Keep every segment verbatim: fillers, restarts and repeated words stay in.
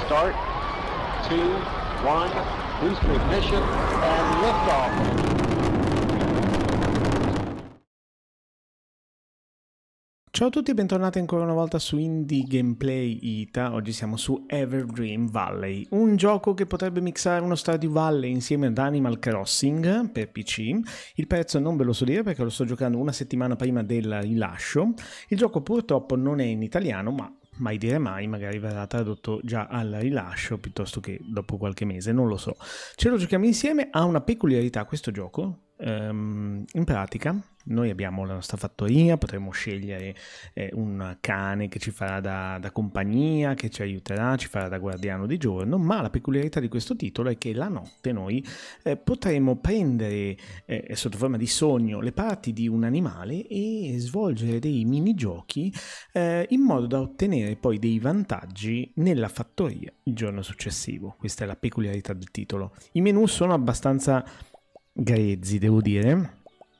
Start, two, one, booster ignition, and liftoff. Ciao a tutti e bentornati ancora una volta su Indie Gameplay Ita. Oggi siamo su Everdream Valley, un gioco che potrebbe mixare uno Stardew Valley insieme ad Animal Crossing per P C. Il prezzo non ve lo so dire perché lo sto giocando una settimana prima del rilascio. Il gioco purtroppo non è in italiano, ma mai dire mai, magari verrà tradotto già al rilascio piuttosto che dopo qualche mese, non lo so. Ce lo giochiamo insieme. Ha una peculiarità questo gioco. Um, in pratica noi abbiamo la nostra fattoria, potremo scegliere eh, un cane che ci farà da, da compagnia, che ci aiuterà, ci farà da guardiano di giorno, ma la peculiarità di questo titolo è che la notte noi eh, potremo prendere eh, sotto forma di sogno le parti di un animale e svolgere dei minigiochi eh, in modo da ottenere poi dei vantaggi nella fattoria il giorno successivo. Questa è la peculiarità del titolo. I menu sono abbastanza grezzi, devo dire,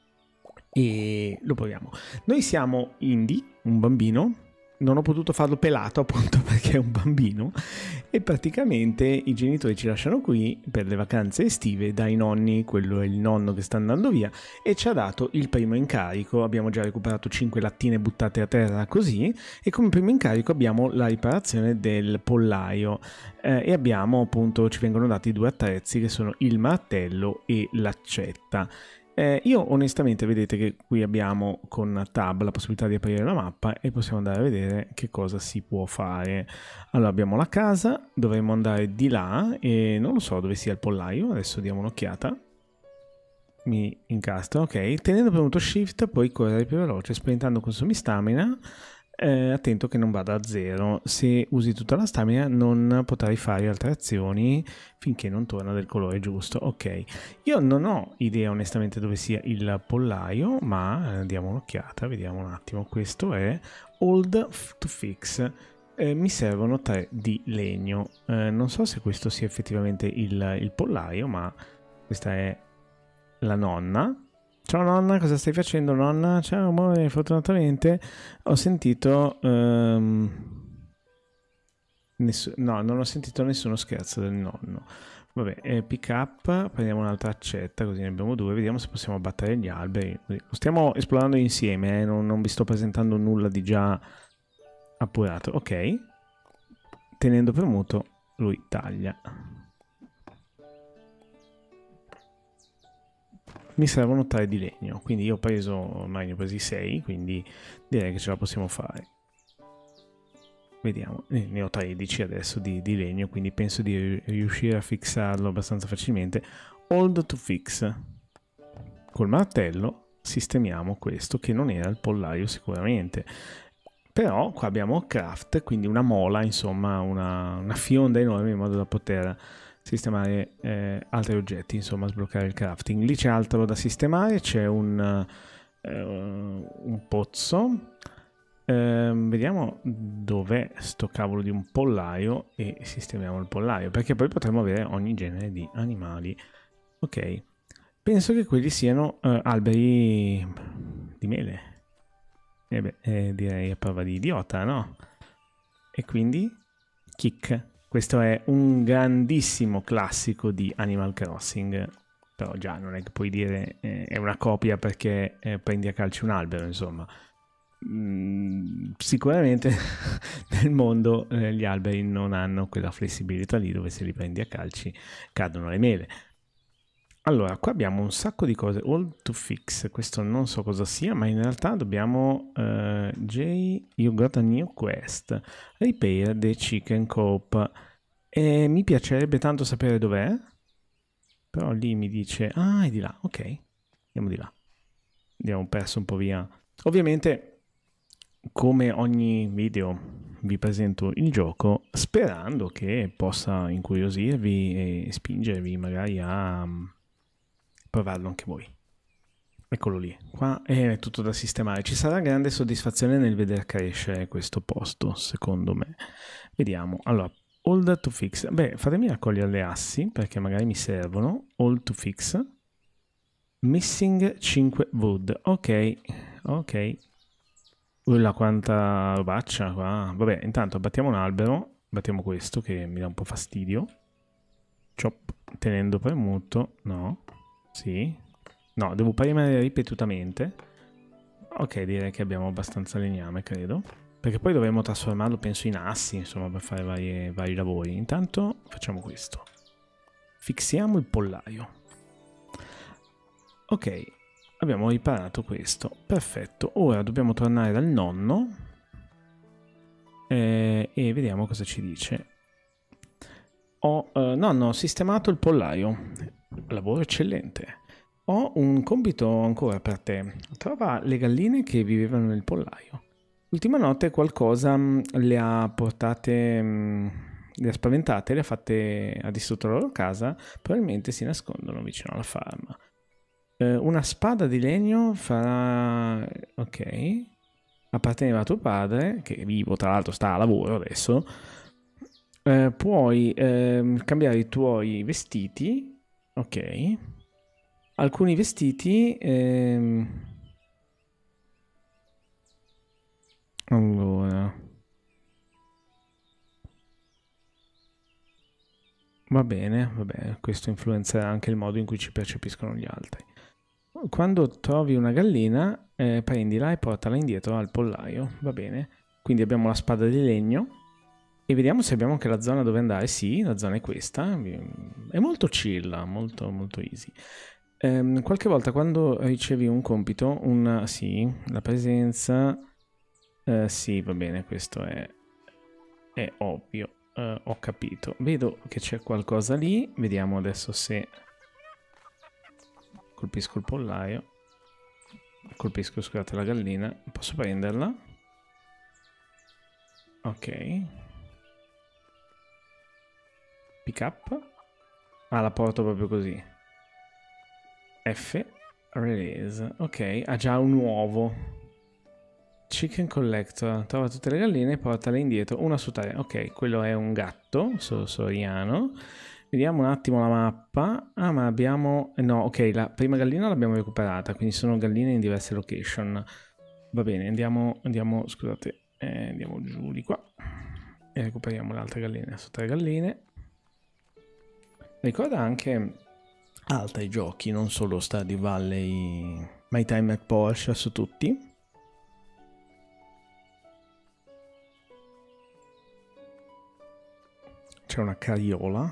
e lo proviamo. Noi siamo Indy, un bambino. Non ho potuto farlo pelato appunto perché è un bambino e praticamente i genitori ci lasciano qui per le vacanze estive dai nonni. Quello è il nonno che sta andando via e ci ha dato il primo incarico. Abbiamo già recuperato cinque lattine buttate a terra così, e come primo incarico abbiamo la riparazione del pollaio eh, e abbiamo appunto, ci vengono dati due attrezzi che sono il martello e l'accetta. Eh, io onestamente vedete che qui abbiamo con tab la possibilità di aprire la mappa e possiamo andare a vedere che cosa si può fare. Allora abbiamo la casa, dovremmo andare di là e non lo so dove sia il pollaio, adesso diamo un'occhiata. Mi incastro, ok, tenendo premuto shift puoi correre più veloce, sperimentando consumi stamina. Eh, attento che non vada a zero. Se usi tutta la stamina non potrai fare altre azioni finché non torna del colore giusto. Ok, io non ho idea onestamente dove sia il pollaio, ma eh, diamo un'occhiata, vediamo un attimo. Questo è Old to Fix. Eh, mi servono tre di legno. Eh, non so se questo sia effettivamente il, il pollaio, ma questa è la nonna. Ciao nonna, cosa stai facendo nonna? Ciao amore, fortunatamente ho sentito... Um, ness- no, non ho sentito nessuno scherzo del nonno. Vabbè, eh, pick up, prendiamo un'altra accetta, così ne abbiamo due, vediamo se possiamo abbattere gli alberi. Lo stiamo esplorando insieme, eh? non, non vi sto presentando nulla di già appurato. Ok, tenendo premuto lui taglia. Mi servono tre di legno, quindi io ho preso, ormai ne ho presi sei, quindi direi che ce la possiamo fare. Vediamo, ne ho tredici adesso di, di legno, quindi penso di riuscire a fissarlo abbastanza facilmente. Hold to fix. Col martello sistemiamo questo, che non era il pollaio sicuramente. Però qua abbiamo craft, quindi una mola, insomma, una, una fionda enorme in modo da poter sistemare eh, altri oggetti, insomma sbloccare il crafting. Lì c'è altro da sistemare, c'è un, eh, un pozzo, eh, vediamo dov'è sto cavolo di un pollaio e sistemiamo il pollaio, perché poi potremo avere ogni genere di animali. Ok, penso che quelli siano eh, alberi di mele. E beh, eh, direi a prova di idiota, no? E quindi kick. Questo è un grandissimo classico di Animal Crossing, però già non è che puoi dire eh, è una copia perché eh, prendi a calci un albero, insomma. Mm, sicuramente nel mondo eh, gli alberi non hanno quella flessibilità lì dove se li prendi a calci cadono le mele. Allora, qua abbiamo un sacco di cose. All to fix, questo non so cosa sia, ma in realtà dobbiamo... Uh, Jay, you got a new quest. Repair the chicken coop. E mi piacerebbe tanto sapere dov'è, però lì mi dice... Ah, è di là, ok. Andiamo di là. Abbiamo perso un po' via. Ovviamente, come ogni video, vi presento il gioco sperando che possa incuriosirvi e spingervi magari a... provarlo anche voi. Eccolo lì, qua è tutto da sistemare. Ci sarà grande soddisfazione nel vedere crescere questo posto, secondo me. Vediamo, allora, hold to fix. Beh, fatemi raccogliere le assi, perché magari mi servono. Hold to fix. Missing cinque wood. Ok, ok. Ulla, quanta robaccia qua. Vabbè, intanto abbattiamo un albero Battiamo questo che mi dà un po' fastidio. Chop, tenendo premuto. No. Sì. No, devo premere ripetutamente. Ok, direi che abbiamo abbastanza legname, credo. Perché poi dovremo trasformarlo, penso, in assi, insomma, per fare varie, vari lavori. Intanto facciamo questo. Fissiamo il pollaio. Ok, abbiamo riparato questo. Perfetto. Ora dobbiamo tornare dal nonno. Eh, e vediamo cosa ci dice. Ho, eh, nonno, ho sistemato il pollaio. Lavoro eccellente. Ho un compito ancora per te. Trova le galline che vivevano nel pollaio. L'ultima notte qualcosa mh, le ha portate, mh, le ha spaventate, le ha fatte, ha distrutto la loro casa, probabilmente si nascondono vicino alla farma. Eh, una spada di legno farà... ok. Apparteneva a tuo padre, che è vivo, tra l'altro sta a lavoro adesso. Eh, puoi ehm, cambiare i tuoi vestiti. Ok. Alcuni vestiti... Ehm... Allora... Va bene, va bene. Questo influenzerà anche il modo in cui ci percepiscono gli altri. Quando trovi una gallina, eh, prendila e portala indietro al pollaio. Va bene. Quindi abbiamo la spada di legno. E vediamo se abbiamo anche la zona dove andare. Sì, la zona è questa. È molto chill, molto, molto easy. Um, qualche volta quando ricevi un compito, un sì, la presenza, uh, sì, va bene, questo è, è ovvio, uh, ho capito. Vedo che c'è qualcosa lì, vediamo adesso se colpisco il pollaio, colpisco, scusate, la gallina, posso prenderla? Ok. Pick up? Ah, la porto proprio così. F, release, ok, ha già un uovo. Chicken collector, trova tutte le galline e portale indietro, una su tre. Ok, quello è un gatto soriano. Vediamo un attimo la mappa. Ah, ma abbiamo... no, ok, la prima gallina l'abbiamo recuperata, quindi sono galline in diverse location. Va bene, andiamo, andiamo, scusate, eh, andiamo giù di qua e recuperiamo le altre galline. Su tre galline. Ricorda anche... altri giochi, non solo Stardew Valley, My Time at Porsche su tutti. C'è una carriola.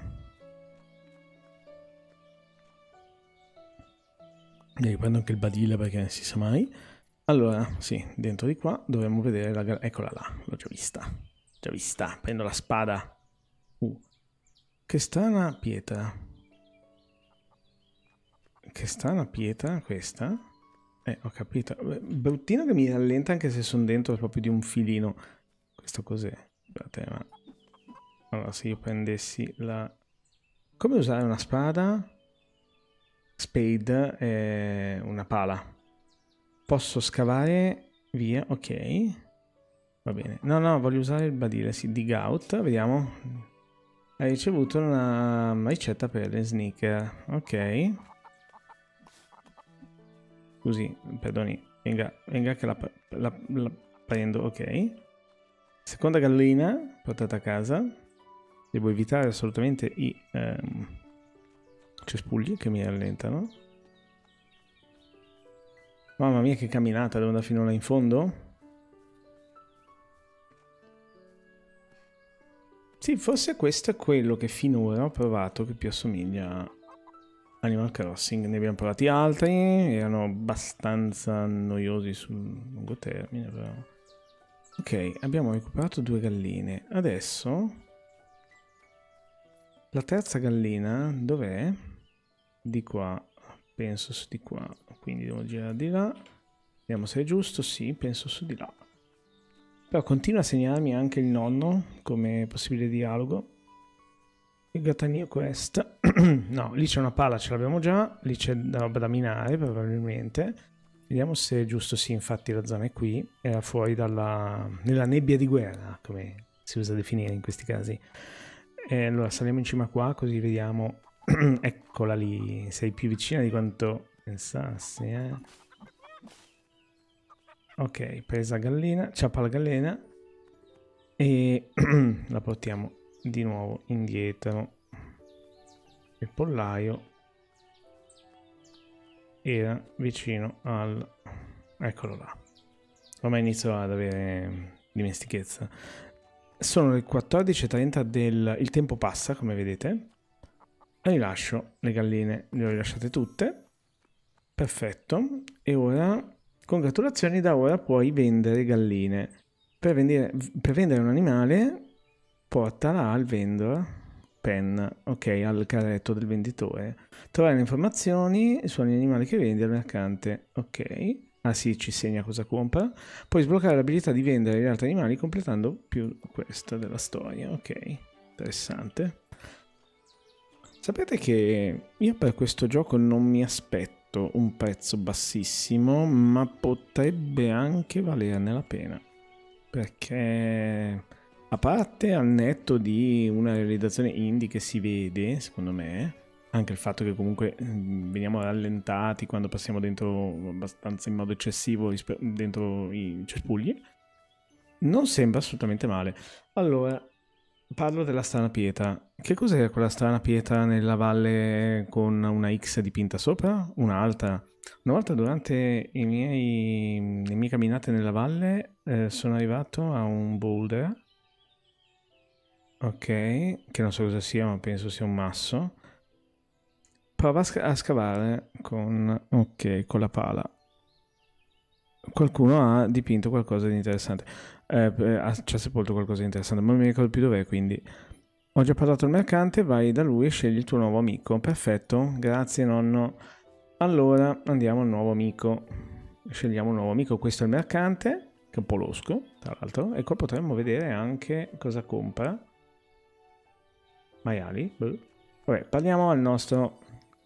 E riprendo anche il badile perché non si sa mai. Allora, sì, dentro di qua dovremmo vedere la... eccola là, l'ho già vista. Già vista, prendo la spada. Uh, che strana pietra. Che strana pietra questa. Eh, ho capito. Bruttino che mi rallenta anche se sono dentro proprio di un filino. Questo cos'è? Guardate, ma... allora, se io prendessi la... come usare una spada? Spade è una pala. Posso scavare via, ok. Va bene. No, no, voglio usare il badile, sì, dig out. Vediamo. Hai ricevuto una ricetta per le sneaker. Ok. Così, perdoni, venga, venga che la, la, la prendo, ok. Seconda gallina, portata a casa. Devo evitare assolutamente i ehm, cespugli che mi rallentano. Mamma mia che camminata, devo andare fino là in fondo? Sì, forse questo è quello che finora ho provato che più assomiglia a Animal Crossing. Ne abbiamo provati altri, erano abbastanza noiosi sul lungo termine, però. Ok, abbiamo recuperato due galline. Adesso la terza gallina dov'è? Di qua, penso su di qua, quindi devo girare di là. Vediamo se è giusto, sì, penso su di là. Però continua a segnarmi anche il nonno come possibile dialogo. Il Gatania Quest. No, lì c'è una pala, ce l'abbiamo già. Lì c'è roba da minare probabilmente. Vediamo se è giusto. Sì, infatti la zona è qui. Era fuori dalla... nella nebbia di guerra, come si usa definire in questi casi. E allora saliamo in cima qua, così vediamo. Eccola lì. Sei più vicina di quanto pensassi, eh. Ok, presa gallina. Ciappa la gallina. e la portiamo di nuovo indietro. Il pollaio era vicino al... eccolo là. Ormai inizio ad avere dimestichezza. Sono le quattordici e trenta del... il tempo passa, come vedete. Rilascio le galline, le ho rilasciate tutte. Perfetto. E ora, congratulazioni, da ora puoi vendere galline. Per vendere, per vendere un animale, portala al vendor pen, ok, al carretto del venditore. Trovare le informazioni sugli animali che vendi al mercante, ok. Ah sì, ci segna cosa compra. Puoi sbloccare l'abilità di vendere gli altri animali completando più questa della storia, ok. Interessante. Sapete che io per questo gioco non mi aspetto un prezzo bassissimo, ma potrebbe anche valerne la pena. Perché a parte al netto di una realizzazione indie che si vede, secondo me, anche il fatto che comunque veniamo rallentati quando passiamo dentro abbastanza in modo eccessivo dentro i cespugli, non sembra assolutamente male. Allora, parlo della strana pietra. Che cos'era quella strana pietra nella valle con una X dipinta sopra? Un'altra? Una volta durante i miei, le mie camminate nella valle eh, sono arrivato a un boulder, ok, che non so cosa sia, ma penso sia un masso. Prova a, sc a scavare con, ok, con la pala. Qualcuno ha dipinto qualcosa di interessante, eh, ci ha sepolto qualcosa di interessante, ma non mi ricordo più dov'è, quindi... Ho già parlato al mercante, vai da lui e scegli il tuo nuovo amico. Perfetto, grazie nonno. Allora andiamo al nuovo amico. Scegliamo un nuovo amico, questo è il mercante, che è un po' losco, tra l'altro. E qua potremmo vedere anche cosa compra. Maiali? Beh. Vabbè, parliamo al nostro...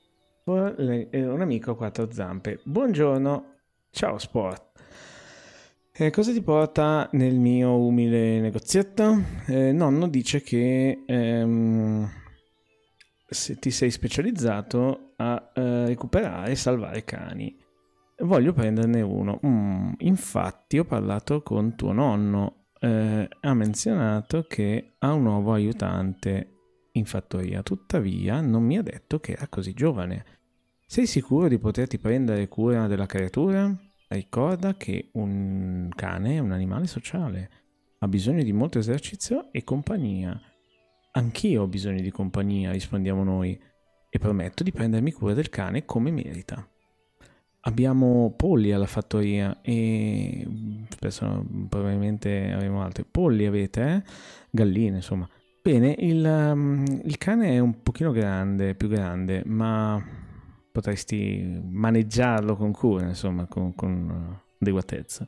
un amico a quattro zampe. Buongiorno, ciao Sport. Eh, cosa ti porta nel mio umile negozietto? Eh, nonno dice che ehm, se ti sei specializzato a eh, recuperare e salvare cani. Voglio prenderne uno. Mm, infatti ho parlato con tuo nonno. Eh, ha menzionato che ha un nuovo aiutante in fattoria. Tuttavia non mi ha detto che era così giovane. Sei sicuro di poterti prendere cura della creatura? Ricorda che un cane è un animale sociale, ha bisogno di molto esercizio e compagnia. Anch'io ho bisogno di compagnia, rispondiamo noi, e prometto di prendermi cura del cane come merita. Abbiamo polli alla fattoria e spesso probabilmente avremo altri. Polli avete, eh? Galline, insomma. Bene, il, um, il cane è un pochino grande, più grande, ma... potresti maneggiarlo con cura, insomma, con, con adeguatezza.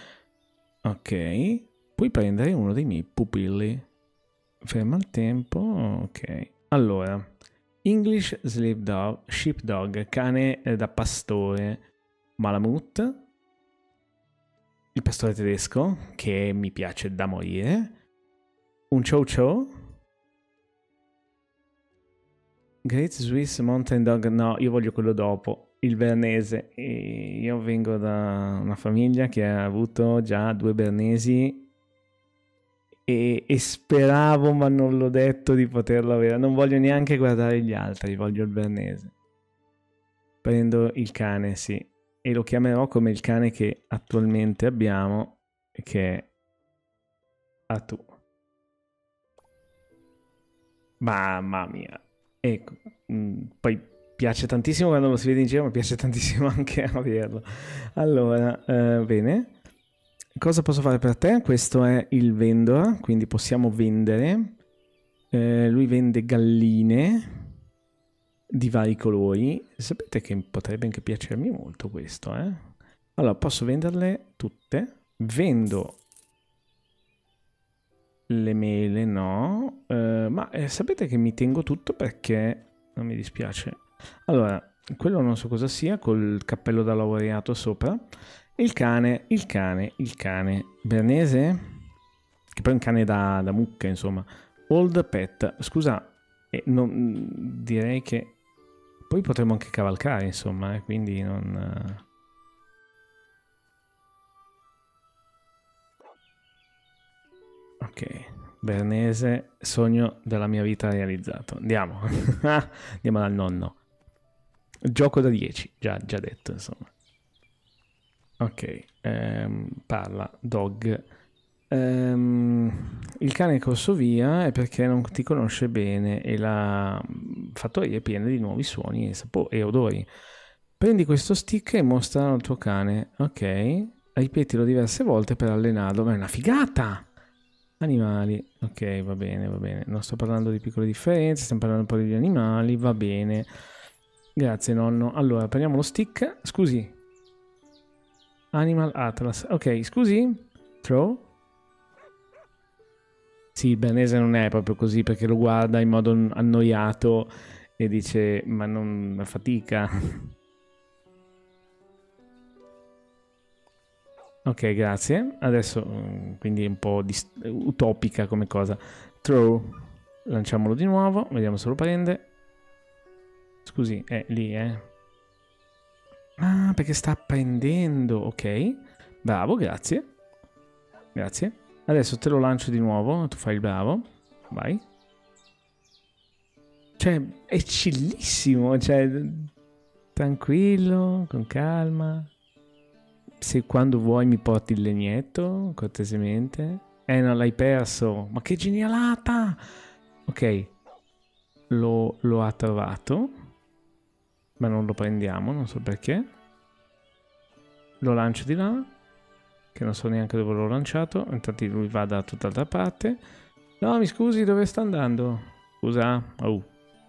Ok, puoi prendere uno dei miei pupilli. Ferma il tempo, ok. Allora, English Sheepdog, Sheepdog, cane da pastore, Malamute, il pastore tedesco, che mi piace da morire, un Chow Chow, Great Swiss Mountain Dog, no, io voglio quello dopo, il bernese. E io vengo da una famiglia che ha avuto già due bernesi e, e speravo, ma non l'ho detto, di poterlo avere. Non voglio neanche guardare gli altri, voglio il bernese. Prendo il cane, sì, e lo chiamerò come il cane che attualmente abbiamo, che è Atu. Mamma mia. Ecco, mh, poi piace tantissimo quando lo si vede in giro, ma piace tantissimo anche averlo. Allora, eh, bene. Cosa posso fare per te? Questo è il vendor, quindi possiamo vendere. Eh, lui vende galline di vari colori. Sapete che potrebbe anche piacermi molto questo, eh? Allora, posso venderle tutte. Vendo... le mele no, uh, ma eh, sapete che mi tengo tutto perché non mi dispiace. Allora, quello non so cosa sia, col cappello da laureato sopra. Il cane, il cane, il cane. Bernese? Che poi è un cane da, da mucca, insomma. Old pet. Scusa, eh, non, direi che poi potremmo anche cavalcare, insomma, eh, quindi non... Uh... Ok, Bernese, sogno della mia vita realizzato. Andiamo. Andiamo dal nonno. Gioco da dieci, già, già detto, insomma. Ok, ehm, parla, dog. Ehm, il cane è corso via è perché non ti conosce bene e la fattoria è piena di nuovi suoni e, sapo- e odori. Prendi questo stick e mostralo al tuo cane. Ok, ripetilo diverse volte per allenarlo. Ma è una figata! Animali. Ok, va bene, va bene. Non sto parlando di piccole differenze, stiamo parlando un po' di animali, va bene. Grazie nonno. Allora, prendiamo lo stick. Scusi. Animal Atlas. Ok, scusi. Throw. Sì, il Bernese non è proprio così perché lo guarda in modo annoiato e dice ma non fatica. Ok, grazie. Adesso quindi è un po' utopica come cosa. Throw. Lanciamolo di nuovo, vediamo se lo prende. Scusi, è lì, eh. Ah, perché sta prendendo. Ok. Bravo, grazie. Grazie. Adesso te lo lancio di nuovo, tu fai il bravo. Vai. Cioè, è chillissimo, cioè, tranquillo, con calma. Se quando vuoi mi porti il legnetto, cortesemente. Eh, non l'hai perso. Ma che genialata! Ok, lo, lo ha trovato, ma non lo prendiamo, non so perché. Lo lancio di là, che non so neanche dove l'ho lanciato. Intanto lui va da tutt'altra parte. No, mi scusi, dove sta andando? Scusa. Oh.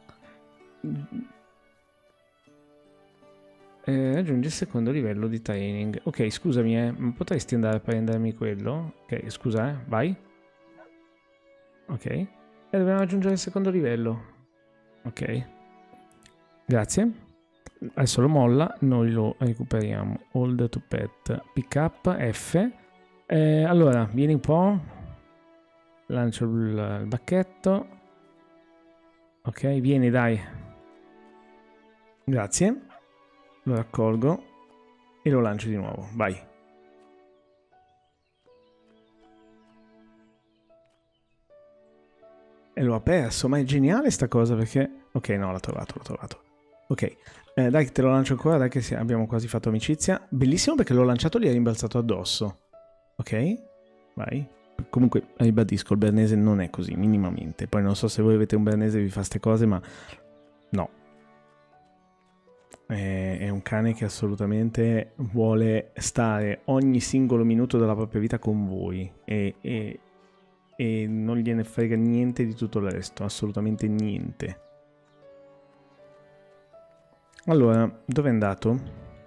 Eh, aggiungi il secondo livello di training. Ok, scusami, eh, ma potresti andare a prendermi quello? Ok, scusa, eh, vai. Ok. E dobbiamo aggiungere il secondo livello. Ok. Grazie. Adesso lo molla, noi lo recuperiamo. Hold to pet. Pick up, F. Eh, allora, vieni un po'. Lancio il, il bacchetto. Ok, vieni, dai. Grazie. Lo raccolgo e lo lancio di nuovo. Vai. E lo ha perso, ma è geniale sta cosa perché... Ok, no, l'ha trovato, l'ho trovato. Ok, eh, dai che te lo lancio ancora, dai che abbiamo quasi fatto amicizia. Bellissimo perché l'ho lanciato e gli è rimbalzato addosso. Ok, vai. Comunque, ribadisco, il bernese non è così, minimamente. Poi non so se voi avete un bernese e vi fa ste cose, ma no. È, è un cane che assolutamente vuole stare ogni singolo minuto della propria vita con voi e, e, e non gliene frega niente di tutto il resto, assolutamente niente. Allora, dove è andato?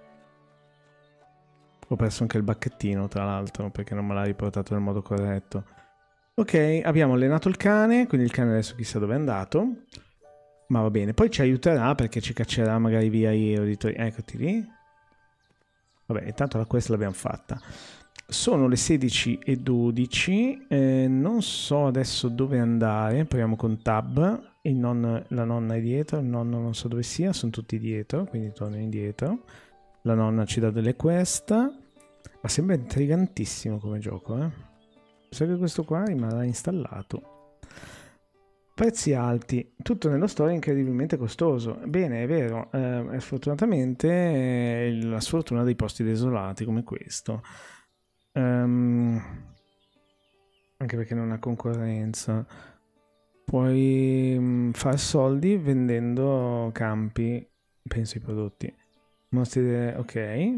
Ho perso anche il bacchettino, tra l'altro, perché non me l'ha riportato nel modo corretto. Ok, abbiamo allenato il cane, quindi il cane adesso chissà dove è andato. Ma va bene, poi ci aiuterà perché ci caccerà magari via i roditori. Eccoti lì. Vabbè, intanto la quest l'abbiamo fatta. Sono le sedici e dodici, eh, non so adesso dove andare, proviamo con tab. Il non, la nonna è dietro, il nonno non so dove sia, sono tutti dietro, quindi torno indietro. La nonna ci dà delle quest, ma sembra intrigantissimo come gioco, eh. So che questo qua rimarrà installato. Prezzi alti, tutto nello store incredibilmente costoso. Bene, è vero, eh, sfortunatamente è la sfortuna dei posti desolati come questo. Um, anche perché non ha concorrenza. Puoi um, fare soldi vendendo campi, penso ai prodotti. Mostri de... ok.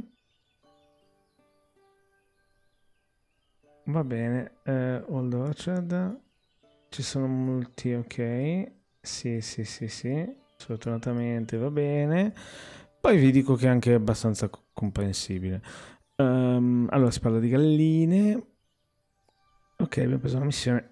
Va bene. Uh, Old Orchard. Ci sono molti, ok. Sì, sì, sì, sì. Sfortunatamente va bene. Poi vi dico che è anche abbastanza comprensibile. Um, allora si parla di galline. Ok, abbiamo preso una missione.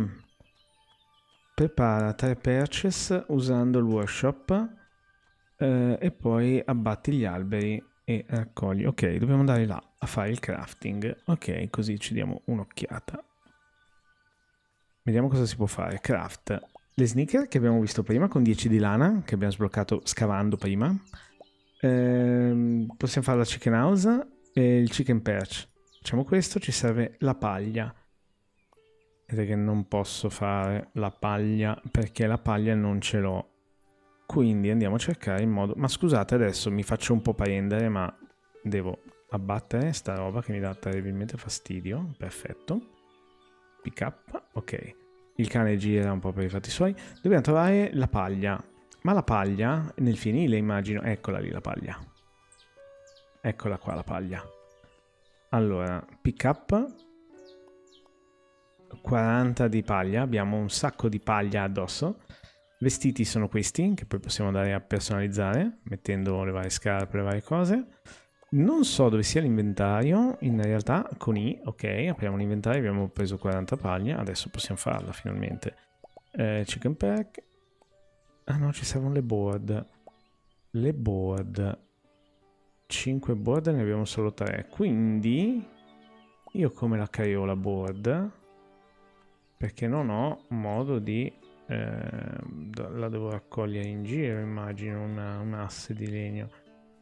Prepara tre purchase usando il workshop eh, e poi abbatti gli alberi e raccogli. Ok, dobbiamo andare là a fare il crafting. Ok, così ci diamo un'occhiata. Vediamo cosa si può fare. Craft. Le sneaker che abbiamo visto prima con dieci di lana, che abbiamo sbloccato scavando prima. Eh, possiamo fare la chicken house e il chicken perch. Facciamo questo, ci serve la paglia. Vedete che non posso fare la paglia perché la paglia non ce l'ho. Quindi andiamo a cercare il modo... Ma scusate, adesso mi faccio un po' prendere, ma devo abbattere sta roba che mi dà terribilmente fastidio. Perfetto. Pick up. Ok. Il cane gira un po' per i fatti suoi. Dobbiamo trovare la paglia. Ma la paglia nel fienile, immagino. Eccola lì la paglia. Eccola qua la paglia. Allora, pick up. quaranta di paglia. Abbiamo un sacco di paglia addosso. Vestiti sono questi, che poi possiamo andare a personalizzare, mettendo le varie scarpe, le varie cose. Non so dove sia l'inventario, in realtà con I, ok, apriamo l'inventario, abbiamo preso quaranta paglia, adesso possiamo farla finalmente. Eh, chicken pack. Ah no, ci servono le board. Le board. cinque board, ne abbiamo solo tre, quindi io come la creo la board? Perché non ho modo di... Eh, la devo raccogliere in giro, immagino, una, un asse di legno.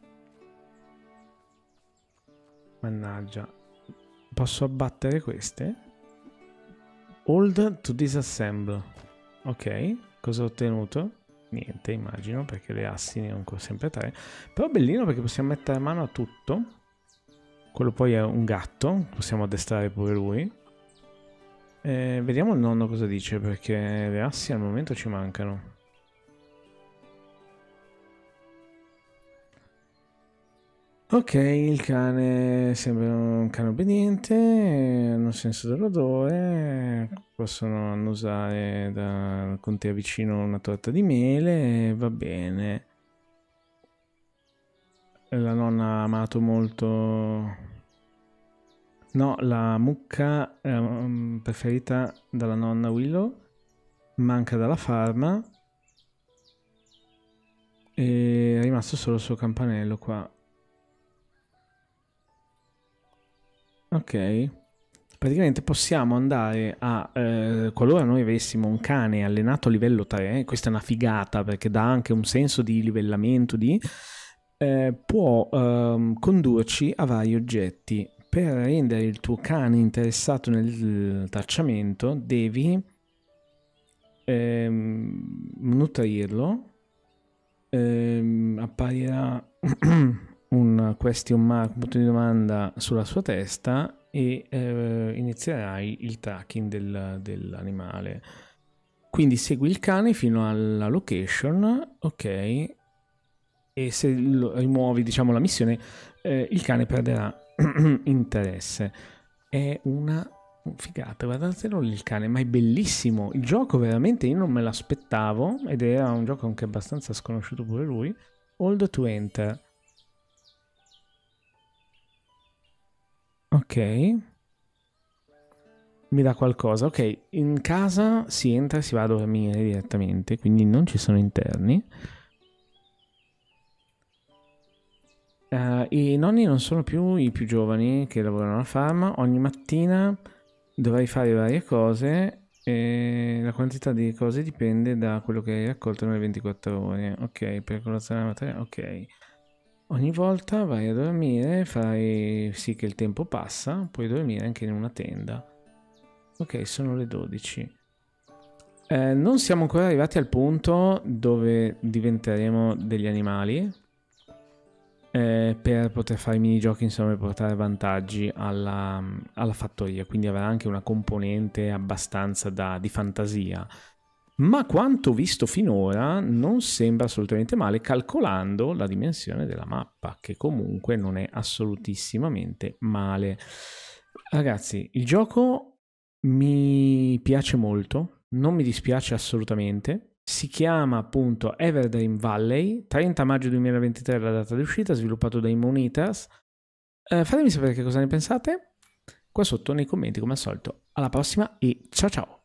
Mannaggia. Posso abbattere queste? Hold to disassemble. Ok, cosa ho ottenuto? Niente, immagino, perché le assi ne ho ancora sempre tre. Però bellino perché possiamo mettere mano a tutto. Quello poi è un gatto, possiamo addestrare pure lui. Eh, vediamo il nonno cosa dice, perché le assi al momento ci mancano. Ok, il cane sembra un cane obbediente, hanno senso dell'odore, possono annusare da, con te vicino una torta di mele, va bene. La nonna ha amato molto... No, la mucca eh, preferita dalla nonna Willow manca dalla farma e è rimasto solo il suo campanello qua. Ok, praticamente possiamo andare a, eh, qualora noi avessimo un cane allenato a livello tre, questa è una figata perché dà anche un senso di livellamento, di, eh, può eh, condurci a vari oggetti. Per rendere il tuo cane interessato nel tracciamento devi ehm, nutrirlo, ehm, apparirà un question mark, un punto di domanda sulla sua testa e eh, inizierai il tracking del, dell'animale. Quindi segui il cane fino alla location, ok, e se lo rimuovi, diciamo, la missione, eh, il cane perderà interesse. È una figata, guardatelo il cane, ma è bellissimo il gioco, veramente io non me l'aspettavo ed era un gioco anche abbastanza sconosciuto pure lui. Hold to enter. Ok, mi dà qualcosa. Ok, in casa si entra e si va a dormire direttamente, quindi non ci sono interni. Uh, I nonni non sono più i più giovani che lavorano alla farma. Ogni mattina dovrai fare varie cose e la quantità di cose dipende da quello che hai raccolto nelle ventiquattro ore. Ok, per colazione la materia, ok. Ogni volta vai a dormire, fai sì che il tempo passa, puoi dormire anche in una tenda. Ok, sono le dodici. Eh, non siamo ancora arrivati al punto dove diventeremo degli animali. Eh, per poter fare i minigiochi, insomma, per portare vantaggi alla, alla fattoria, quindi avrà anche una componente abbastanza da, di fantasia, ma quanto visto finora non sembra assolutamente male, calcolando la dimensione della mappa, che comunque non è assolutissimamente male. Ragazzi, il gioco mi piace molto, non mi dispiace assolutamente. Si chiama appunto Everdream Valley, trenta maggio duemilaventitré è la data di uscita, sviluppato da Immonitas. Eh, fatemi sapere che cosa ne pensate qua sotto nei commenti come al solito. Alla prossima e ciao ciao!